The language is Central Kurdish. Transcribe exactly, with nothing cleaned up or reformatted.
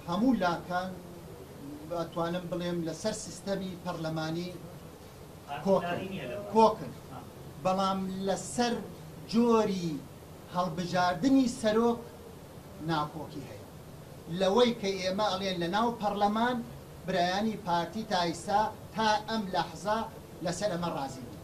هەموو لاکان ئەتوانم بڵێم لەسەر سیستەمی پەرلەمانی کۆکن، بەڵام لەسەر جۆری هەڵبژاردننی سەرۆک ناکۆکی هەیە. لەوەی کە ئێمە ئەڵێن لە ناو پەرلەمان برایانی پارتی تا ئێستا تا ئەم لەحزە لەسەر ئەمە ڕازی بوو.